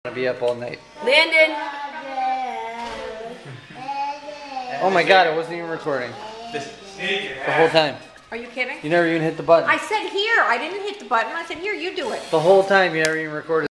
Be up all night. Landon! Oh my god, it wasn't even recording. The whole time. Are you kidding? You never even hit the button. I said here. I didn't hit the button. I said here, you do it. The whole time you never even recorded.